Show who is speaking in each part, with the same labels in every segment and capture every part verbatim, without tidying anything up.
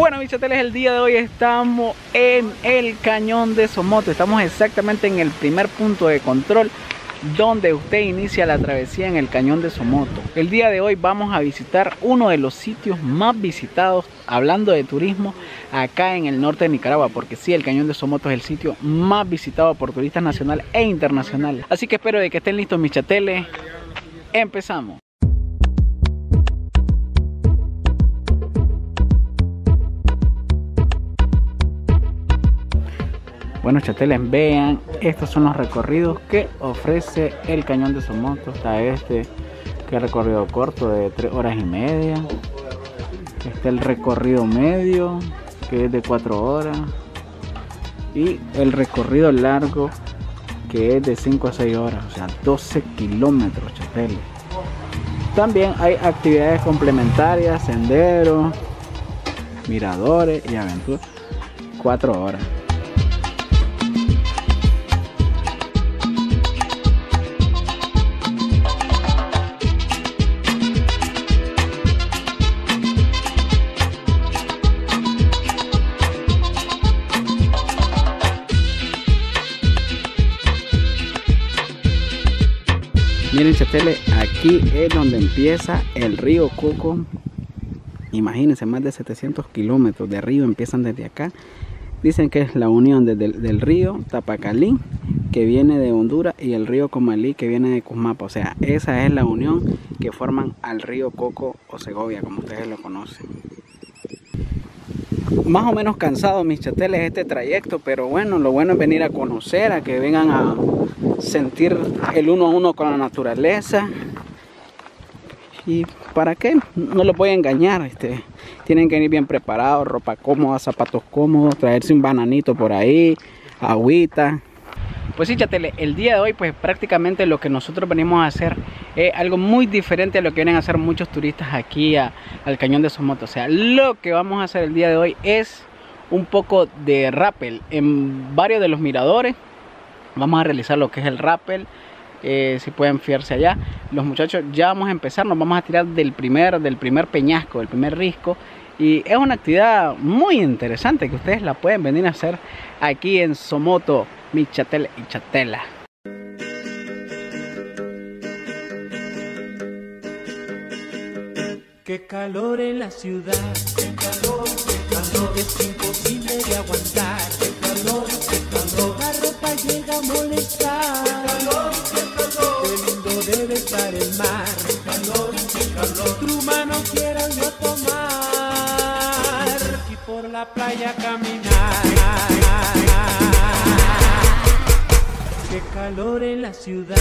Speaker 1: Bueno, mis chateles, el día de hoy estamos en el Cañón de Somoto. Estamos exactamente en el primer punto de control donde usted inicia la travesía en el Cañón de Somoto. El día de hoy vamos a visitar uno de los sitios más visitados, hablando de turismo, acá en el norte de Nicaragua, porque sí, el Cañón de Somoto es el sitio más visitado por turistas nacionales e internacionales. Así que espero de que estén listos, mis chateles. Empezamos. Bueno, chateles, vean, estos son los recorridos que ofrece el Cañón de Somoto. Está este, que es recorrido corto de tres horas y media. Está el recorrido medio, que es de cuatro horas. Y el recorrido largo, que es de cinco a seis horas, o sea, doce kilómetros, chateles. También hay actividades complementarias, senderos, miradores y aventuras, cuatro horas. Miren, chateles, aquí es donde empieza el río Coco. Imagínense, más de setecientos kilómetros de río empiezan desde acá. Dicen que es la unión desde el, del río Tapacalín, que viene de Honduras, y el río Comalí, que viene de Cusmapa. O sea, esa es la unión que forman al río Coco o Segovia, como ustedes lo conocen. Más o menos cansado, mis chateles, este trayecto, pero bueno, lo bueno es venir a conocer, a que vengan a sentir el uno a uno con la naturaleza. ¿Y para qué? No los voy a engañar, este, tienen que ir bien preparados, ropa cómoda, zapatos cómodos, traerse un bananito por ahí, agüita. Pues sí, chateles, el día de hoy pues prácticamente lo que nosotros venimos a hacer es algo muy diferente a lo que vienen a hacer muchos turistas aquí a, al Cañón de Somoto. O sea, lo que vamos a hacer el día de hoy es un poco de rappel en varios de los miradores. Vamos a realizar lo que es el rappel, eh, si pueden fiarse allá. Los muchachos, ya vamos a empezar, nos vamos a tirar del primer, del primer peñasco, del primer risco. Y es una actividad muy interesante que ustedes la pueden venir a hacer aquí en Somoto, mis chateles y chatelas.
Speaker 2: Qué calor en la ciudad, qué calor, qué calor, es imposible de aguantar, qué calor, qué calor, la ropa llega a molestar, qué calor, qué calor, qué lindo debe estar el mar, qué calor, qué calor, tu mano quiero yo tomar y por la playa caminar. Qué calor en la ciudad.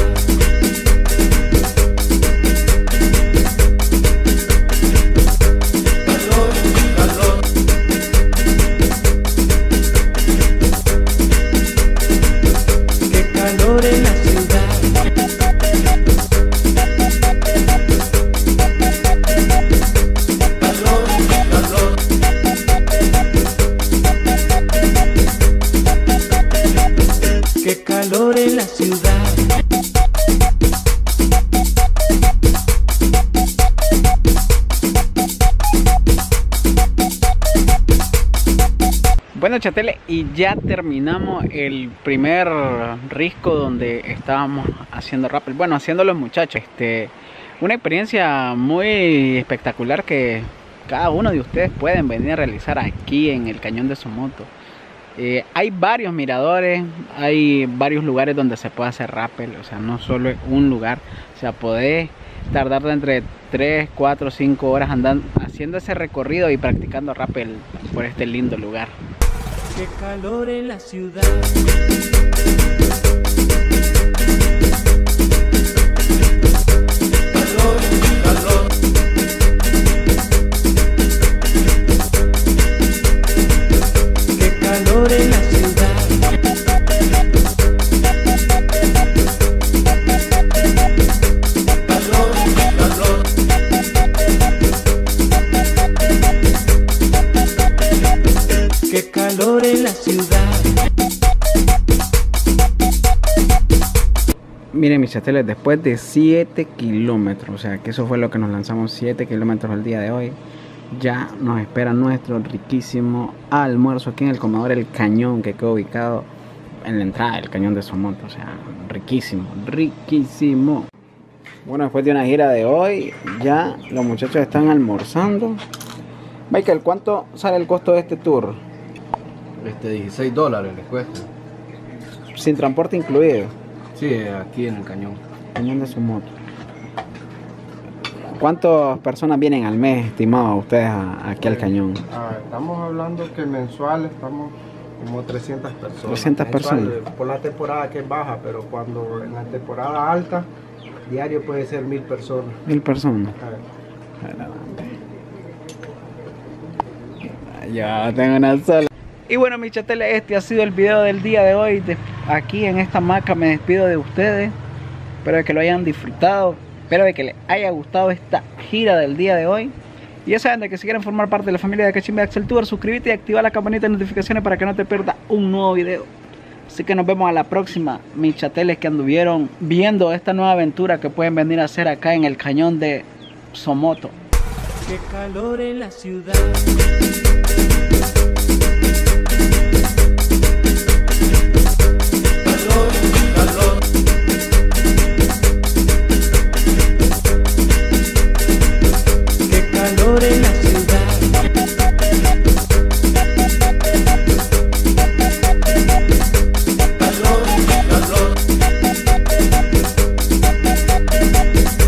Speaker 1: Bueno, chateles, y ya terminamos el primer risco donde estábamos haciendo rappel. Bueno, haciendo los muchachos. Este, una experiencia muy espectacular que cada uno de ustedes pueden venir a realizar aquí en el Cañón de Somoto. Eh, hay varios miradores, hay varios lugares donde se puede hacer rappel. O sea, no solo es un lugar. O sea, podés tardar de entre tres, cuatro, cinco horas andando, haciendo ese recorrido y practicando rappel por este lindo lugar.
Speaker 2: Qué calor en la ciudad. Calor, calor. Qué calor en la ciudad. Calor, calor. Qué calor en la ciudad.
Speaker 1: Miren, mis chateles, después de siete kilómetros, o sea que eso fue lo que nos lanzamos, siete kilómetros al día de hoy, ya nos espera nuestro riquísimo almuerzo aquí en el comedor El Cañón, que queda ubicado en la entrada del Cañón de Somoto. O sea, riquísimo, riquísimo. Bueno, después de una gira de hoy, ya los muchachos están almorzando. Michael, ¿cuánto sale el costo de este tour?
Speaker 3: Este, dieciséis dólares les cuesta.
Speaker 1: Sin transporte incluido.
Speaker 3: Sí, aquí en el Cañón.
Speaker 1: Cañón de Somoto. ¿Cuántas personas vienen al mes, estimados ustedes, a- aquí al Cañón?
Speaker 4: Ah, estamos hablando que mensual estamos como trescientas personas.
Speaker 1: trescientas
Speaker 4: Mensual,
Speaker 1: personas.
Speaker 4: Por la temporada que es baja, pero cuando en la temporada alta, diario puede ser mil personas.
Speaker 1: Mil personas.
Speaker 4: Ah,
Speaker 1: Ya tengo una sola. Y bueno, mis chateles, este ha sido el video del día de hoy. De aquí en esta hamaca me despido de ustedes. Espero que lo hayan disfrutado. Espero que les haya gustado esta gira del día de hoy. Y ya saben de que si quieren formar parte de la familia de Cachimbe Axel Tour, suscríbete y activa la campanita de notificaciones para que no te pierdas un nuevo video. Así que nos vemos a la próxima, mis chateles que anduvieron viendo esta nueva aventura que pueden venir a hacer acá en el Cañón de Somoto.
Speaker 2: Qué calor en la ciudad.